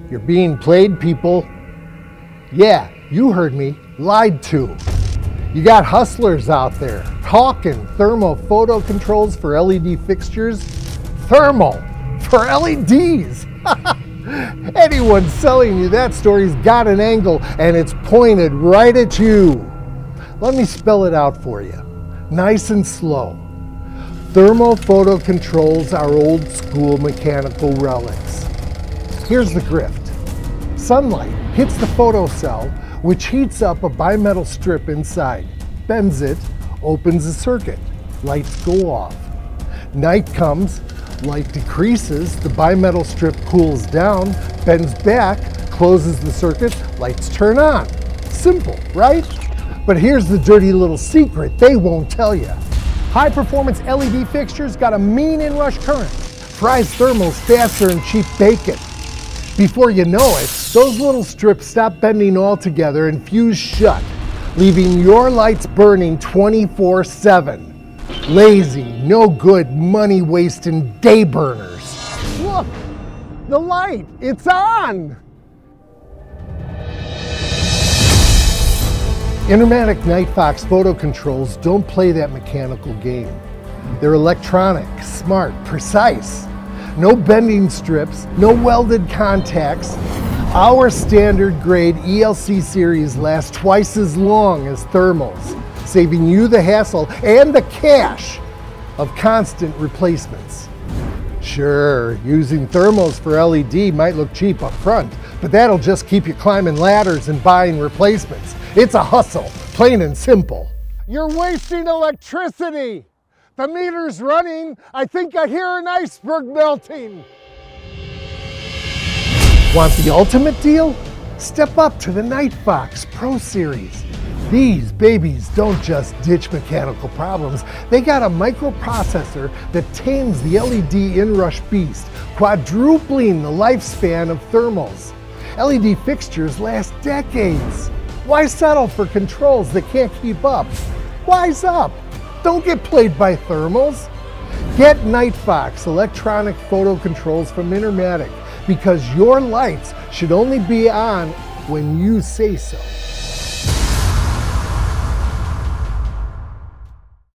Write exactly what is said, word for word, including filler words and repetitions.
You're being played, people. Yeah, you heard me. Lied to. You got hustlers out there talking thermal photo controls for L E D fixtures. Thermal for L E Ds. Anyone selling you that story's got an angle and it's pointed right at you. Let me spell it out for you, nice and slow. Thermal photo controls are old school mechanical relics. Here's the grift. Sunlight hits the photocell, which heats up a bimetal strip inside, bends it, opens the circuit, lights go off. Night comes, light decreases, the bimetal strip cools down, bends back, closes the circuit, lights turn on. Simple, right? But here's the dirty little secret they won't tell you. High performance L E D fixtures got a mean inrush current, fries thermals faster than cheap bacon. Before you know it, those little strips stop bending altogether and fuse shut, leaving your lights burning twenty-four seven. Lazy, no good, money wasting day burners. Look, the light, it's on. Intermatic NightFox Photocontrols don't play that mechanical game. They're electronic, smart, precise. No bending strips, no welded contacts. Our standard grade E L C series lasts twice as long as thermals, saving you the hassle and the cash of constant replacements. Sure, using thermals for L E D might look cheap up front, but that'll just keep you climbing ladders and buying replacements. It's a hustle, plain and simple. You're wasting electricity. The meter's running. I think I hear an iceberg melting. Want the ultimate deal? Step up to the NightFox Pro Series. These babies don't just ditch mechanical problems. They got a microprocessor that tames the L E D inrush beast, quadrupling the lifespan of thermals. L E D fixtures last decades. Why settle for controls that can't keep up? Wise up. Don't get played by thermals. Get NightFox electronic photo controls from Intermatic, because your lights should only be on when you say so.